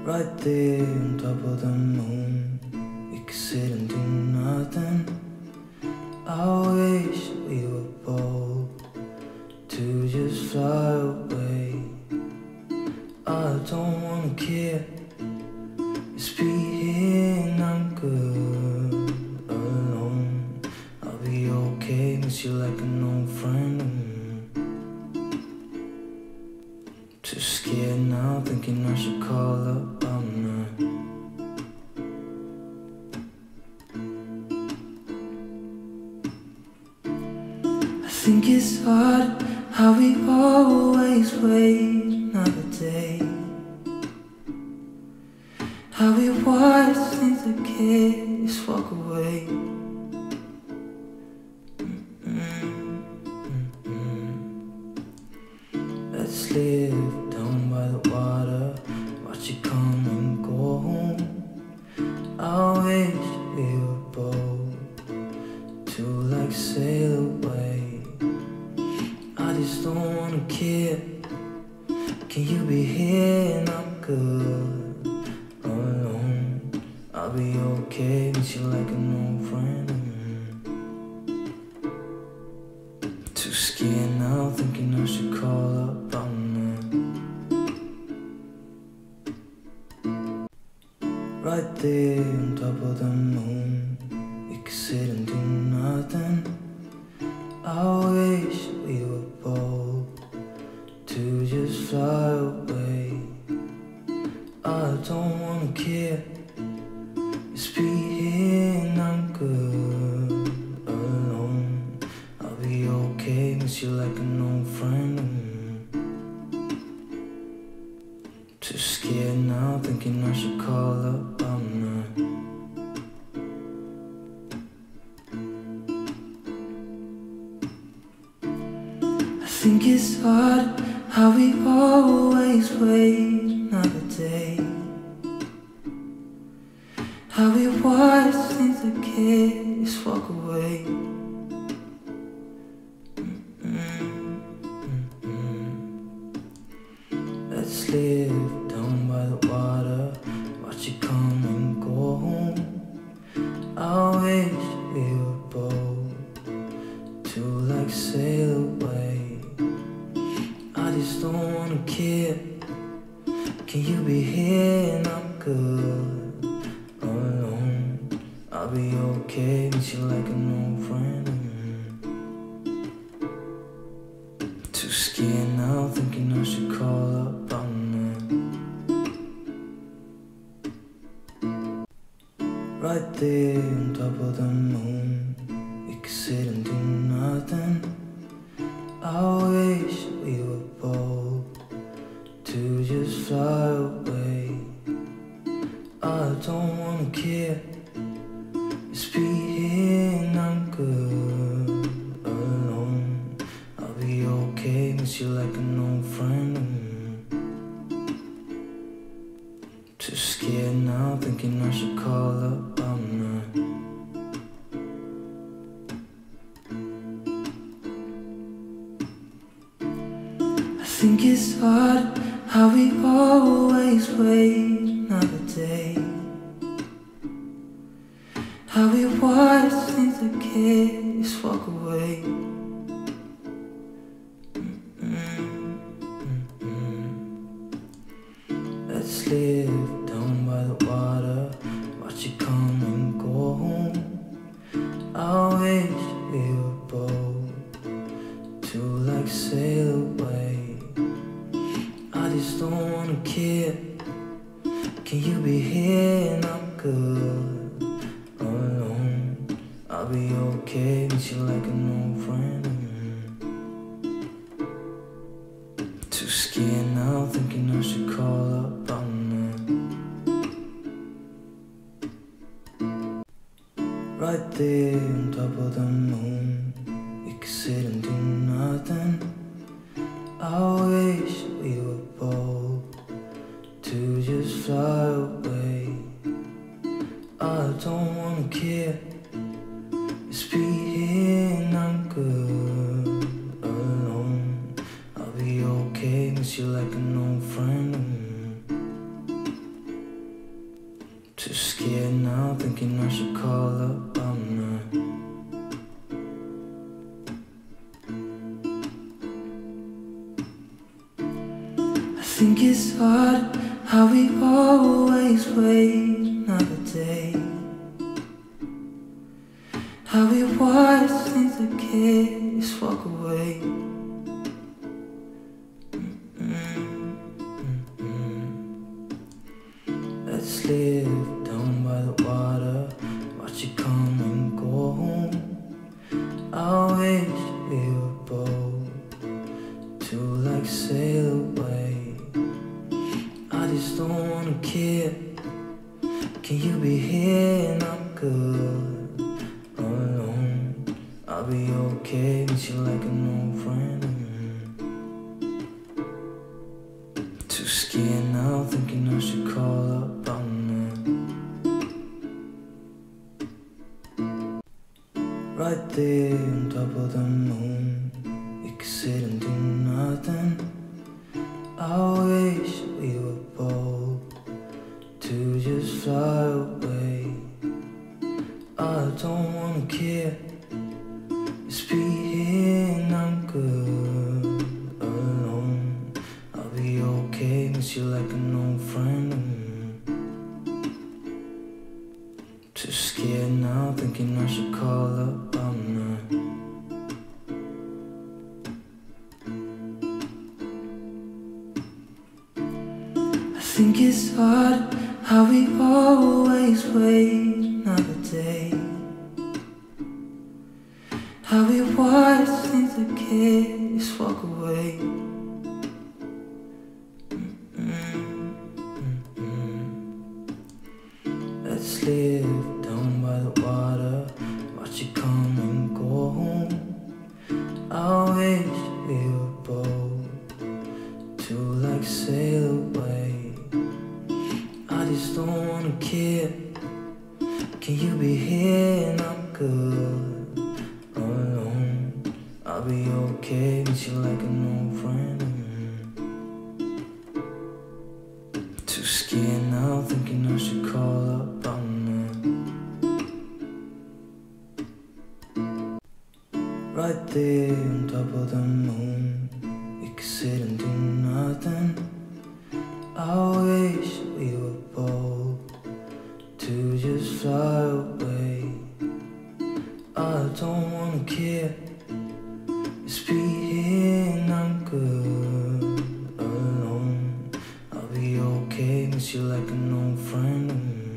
Right there on top of the moon, we could sit and do nothing. I wish we were bold to just fly away. I don't wanna care, just be here and I'm good alone. I'll be okay, miss you like an old friend. Too scared now, thinking I should call up, I'm not. I think it's hard how we always wait another day, how we watch things that can't just walk away. Let's live down by the water, watch it come and go home. I wish we were bold to like sail away. I just don't wanna care. Can you be here and I'm good alone? I'll be okay, miss you like an old friend. Too scared now, thinking I should call up, I'm not. Right there on top of the moon, we could sit and do nothing. I wish we were bold to just fly away. I don't wanna care, just be here and I'm good alone. I'll be okay, miss you like an old friend. Too scared now, thinking I should call up, I'm not. I think it's hard how we always wait another day, how we watch things that can't just walk away. Let's live down by the water, watch it come and go home. I wish we were bold to like sail away. I just don't wanna care. Can you be here and I'm good alone? I'll be okay, miss you like an old friend. Too scared now, thinking I should call up, I'm not. Right there on top of the moon, we could sit and do nothing. I wish we were bold to just fly away. I don't wanna care, just be here and I'm good alone. I'll be okay, miss you like an old friend. Too scared now, thinking I should call up, I'm not. I think it's hard how we always wait another day, how we watch things that can't just walk away. Let's live down by the water, watch it come and go home. I wish we were bold to like sail away. I just don't wanna care. Can you be here and I'm good alone? I'll be okay, miss you like an old friend. Too scared now, thinking I should call up, I'm not. Right there on top of the moon, we could sit and do nothing. I wish we were bold to just fly away. I don't wanna care, just be here and I'm good alone. I'll be okay, miss you like an old friend. should call up all night. I think it's hard how we always wait another day, how we watch things that kids walk away. Let's live down by the water, watch it come and go home. I wish we were bold to like sail away. I just don't wanna care. Can you be here and I'm good alone? I'll be okay, miss you like an old friend. Too scared now, thinking I should call up all night. Right there on top of the moon, we could sit and do nothing. I wish we were bold to just fly away. I don't wanna care, just be here and I'm good alone. I'll be okay, miss you like an old friend. Too scared now, thinking I should call up all night. I think it's hard how we always wait another day, how we watch things that kids walk away. Let's live down by the water, watch it come and go home. I wish we were bold to like sail away. I just don't wanna care. Can you be here and I'm good alone? I'll be okay, miss you like an old friend. Too scared now, thinking I should call up all night. Right there on top of the moon, we could sit and do nothing. I wish we were bold to just fly away. I don't wanna care, just be here and I'm good alone. I'll be okay, miss you like an old friend.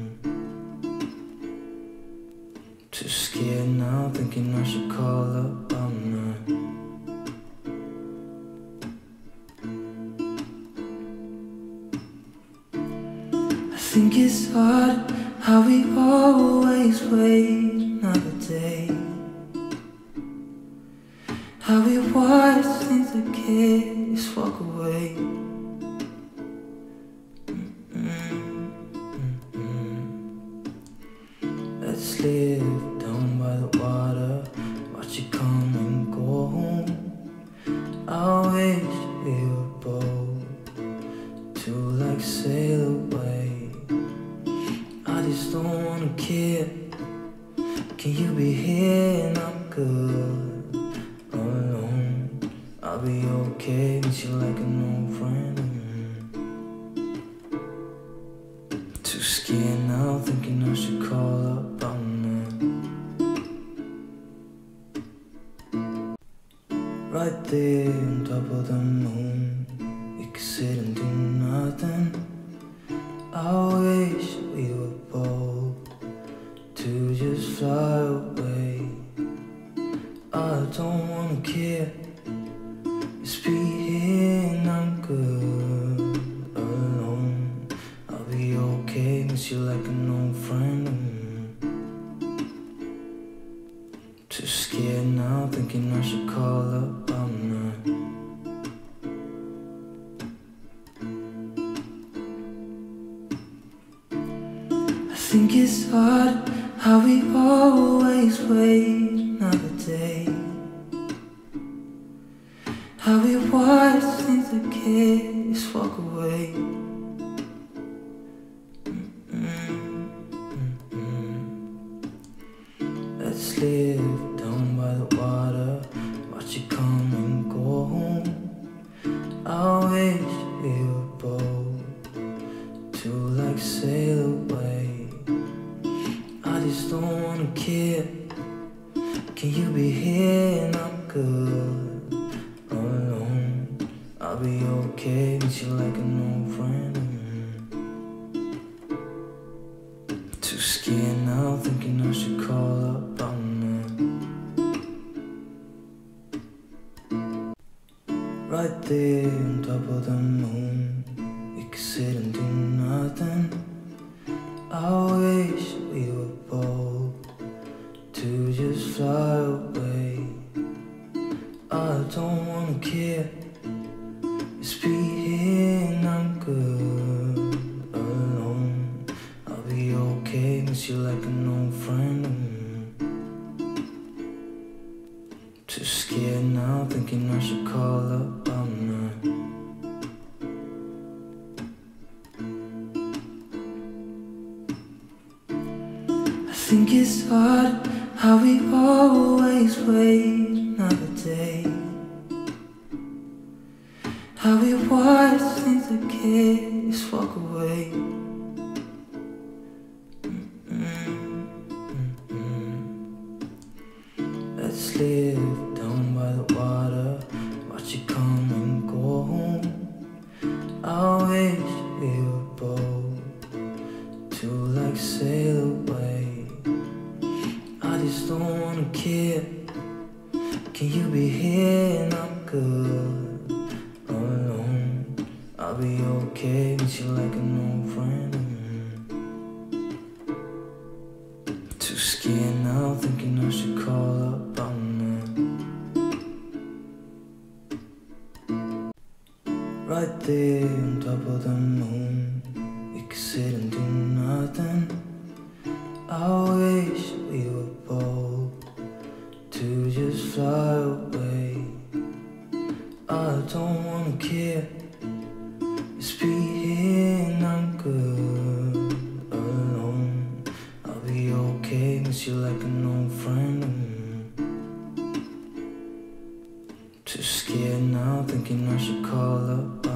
Too scared now, thinking I should call up all night. I think it's hard how we always wait another day, how we watch things that kids walk away. Let's live down by the water, watch it come and go home. I wish we were bold to like sail away. I just don't wanna care. Can you be here and I'm good alone? I'll be okay, miss you like an old friend. Too scared now, thinking I should call up all night. Right there on top of the moon, we could sit and do nothing. I wish we were bold to just fly away. I don't wanna care, just be here and I'm good alone. I'll be okay, miss you like an old friend. Too scared now, thinking I should call up all night. I think it's hard how we always wait another day, how we watch things that kids walk away. Let's live down by the water, watch it come and go home. I wish we were both to like sail away. I just don't wanna care. Can you be here and I'm good alone? I'll be okay, miss you like an old friend. Too scared now, thinking I should call up on that. Right there on top of the moon, we could sit and do nothing. I wish we were bold to just fly away. I don't wanna care, just be here and I'm good alone. I'll be okay, miss you like an old friend. Too scared now, thinking I should call up on that. I think it's hard how we always wait another day, how we watch things that just walk away. Let's live down by the water, watch it come and go home. I wish we were both to like sail away. I just don't wanna care. Can you be here and I'm good alone? I'll be okay, miss you like an old friend. Too scared now, thinking I should call up on that. Right there on top of the moon, we could sit and do nothing. I wish we were bold to just fly away. I don't wanna care, just be here and I'm good alone. I'll be okay, miss you like an old friend. Too scared now, thinking I should call up